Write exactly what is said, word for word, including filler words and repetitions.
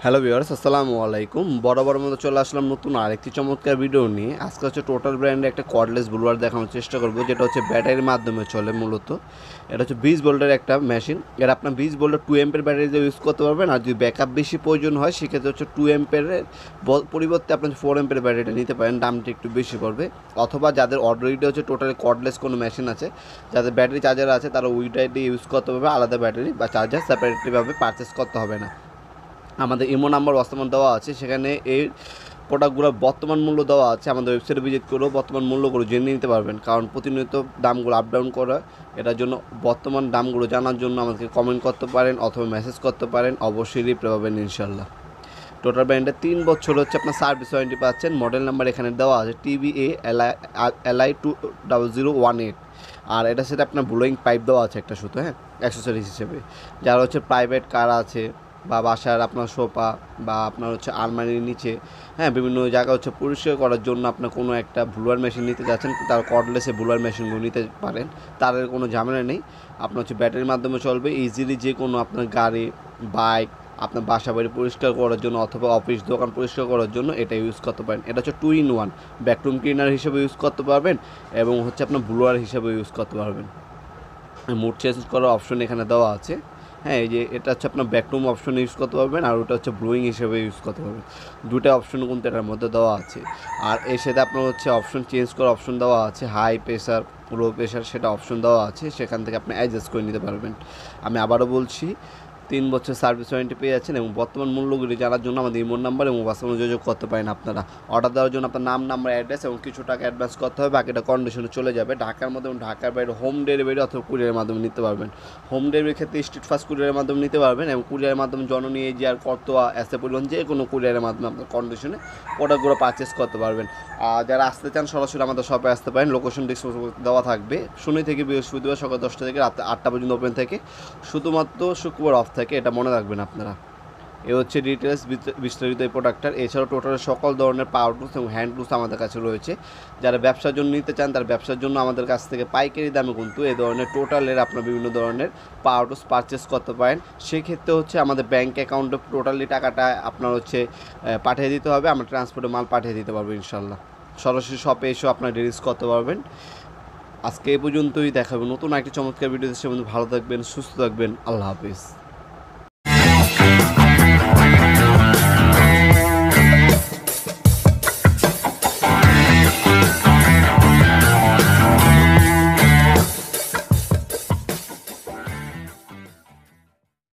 Hello viewers, আসসালামু আলাইকুম। বরাবর মতো চলে আসলাম নতুন আরেকটি চমৎকার ভিডিও নিয়ে। আজকে হচ্ছে টোটাল ব্র্যান্ডের একটা কর্ডলেস ব্লুয়ার দেখানোর চেষ্টা করব, যেটা হচ্ছে ব্যাটারির মাধ্যমে চলে। মূলত এটা হচ্ছে বিশ ভোল্টের একটা মেশিন। এটা আপনার বিশ ভোল্টের টু এম্পের ব্যাটারি দিয়ে ইউজ করতে পারবেন। আর যদি ব্যাকআপ বেশি প্রয়োজন হয় সেক্ষেত্রে হচ্ছে টু এম্পের পরিবর্তে আপনি ফোর এম্পের ব্যাটারিটা নিতে পারেন, দামটা একটু বেশি পড়বে। অথবা যাদের অলরেডি হচ্ছে টোটালি কর্ডলেস কোনো মেশিন আছে, যাদের ব্যাটারি চার্জার আছে, তারা ওইটাই দিয়ে ইউজ করতে পারবে। আলাদা ব্যাটারি বা চার্জার সেপারেটলিভাবে পারচেস করতে হবে না। আমাদের ইমো নাম্বার বর্তমান দেওয়া আছে, সেখানে এই প্রোডাক্টগুলোর বর্তমান মূল্য দেওয়া আছে। আমাদের ওয়েবসাইটে ভিজিট করেও বর্তমান মূল্যগুলো জেনে নিতে পারবেন, কারণ প্রতিনিয়ত দামগুলো আপ ডাউন করা। এটার জন্য বর্তমান দামগুলো জানার জন্য আমাদেরকে কমেন্ট করতে পারেন অথবা মেসেজ করতে পারেন, অবশ্যই রিপ্লাই পাবেন ইনশাল্লাহ। টোটাল ব্র্যান্ডে তিন বছর হচ্ছে আপনার সার্ভিস ওয়ারেন্টি পাচ্ছেন। মডেল নাম্বার এখানে দেওয়া আছে TV A LI two double zero one eight. আর এটার সাথে আপনার ব্লোয়িং পাইপ দেওয়া আছে একটা শুধু, হ্যাঁ, অ্যাক্সেসরিজ হিসেবে। যারা হচ্ছে প্রাইভেট কার আছে বা বাসার আপনার সোফা বা আপনার হচ্ছে আলমারির নিচে, হ্যাঁ, বিভিন্ন জায়গা হচ্ছে পরিষ্কার করার জন্য আপনার কোনো একটা ব্লুয়ার মেশিন নিতে যাচ্ছেন, তার কর্ডলেসে ব্লুয়ার মেশিনগুলো নিতে পারেন। তাদের কোনো ঝামেলা নেই। আপনার হচ্ছে ব্যাটারির মাধ্যমে চলবে। ইজিলি যে কোনো আপনার গাড়ি, বাইক, আপনার বাসা বাড়ি পরিষ্কার করার জন্য অথবা অফিস দোকান পরিষ্কার করার জন্য এটা ইউজ করতে পারেন। এটা হচ্ছে two in one, vacuum cleaner হিসেবে ইউজ করতে পারবেন এবং হচ্ছে আপনার ব্লুয়ার হিসেবে ইউজ করতে পারবেন। মুড চেঞ্জ করার অপশন এখানে দেওয়া আছে। হ্যাঁ, এই যে এটা হচ্ছে আপনার ব্যাকরুম অপশন ইউজ করতে পারবেন, আর ওটা হচ্ছে ব্লুইং হিসেবে ইউজ করতে পারবেন। দুটো অপশন কিন্তু এটার মধ্যে দেওয়া আছে। আর এর সাথে আপনার হচ্ছে অপশন চেঞ্জ করার অপশন দেওয়া আছে, হাই প্রেশার, লো প্রেশার, সেটা অপশন দেওয়া আছে। সেখান থেকে আপনি অ্যাডজাস্ট করে নিতে পারবেন। আমি আবারও বলছি, তিন বছর সার্ভিস ওয়ারেন্টি পেয়ে যাচ্ছেন এবং বর্তমান মূল্যগুলি জানার জন্য আমাদের ইমোর নাম্বার এবং বাসানো যোগাযোগ করতে পারেন। আপনারা অর্ডার দেওয়ার জন্য আপনার নাম, নাম্বার, অ্যাড্রেস এবং কিছু টাকা অ্যাডভান্স করতে হবে, বাকিটা কন্ডিশনে চলে যাবে। ঢাকার মধ্যে এবং ঢাকার বাইরে হোম ডেলিভারি অথবা কুরিয়ারের মাধ্যমে নিতে পারবেন। হোম ডেলিভারির ক্ষেত্রে স্ট্রিট ফাস্ট কুরিয়ারের মাধ্যমে নিতে পারবেন এবং কুরিয়ারের মাধ্যমে জননী, এজিআর, করতোয়া, এসএ পরিবহন, যে কোনো কুরিয়ারের মাধ্যমে আপনার কন্ডিশনে প্রোডাক্টগুলো পারচেস করতে পারবেন। আর যারা আসতে চান সরাসরি আমাদের শপে আসতে পারেন। লোকেশন ডিসক্রিপশনে দেওয়া থাকবে। শনি থেকে বৃহস্পতিবার সকাল দশটা থেকে রাত আটটা পর্যন্ত ওপেন থাকে, শুধুমাত্র শুক্রবার অফ থাকে, এটা মনে রাখবেন আপনারা। এ হচ্ছে ডিটেলস বিস্তারিত এই প্রোডাক্টটার। এছাড়াও টোটাল সকল ধরনের পাওয়ার টুলস এবং হ্যান্ড টুলস আমাদের কাছে রয়েছে। যারা ব্যবসার জন্য নিতে চান, তার ব্যবসার জন্য আমাদের কাছ থেকে পাইকারি দামে কিন্তু এই ধরনের টোটালের আপনার বিভিন্ন ধরনের পাওয়ার টুলস পারচেস করতে পারেন। সেক্ষেত্রে হচ্ছে আমাদের ব্যাঙ্ক অ্যাকাউন্টে টোটালি টাকাটা আপনার হচ্ছে পাঠিয়ে দিতে হবে, আমরা ট্রান্সপোর্টে মাল পাঠিয়ে দিতে পারবো ইনশাল্লাহ। সরাসরি শপে এসেও আপনার ডিলিজ করতে পারবেন। আজকে এই পর্যন্তই, দেখাবেন নতুন একটি চমৎকার ভিডিও। সে ভালো থাকবেন, সুস্থ থাকবেন। আল্লাহ হাফিজ।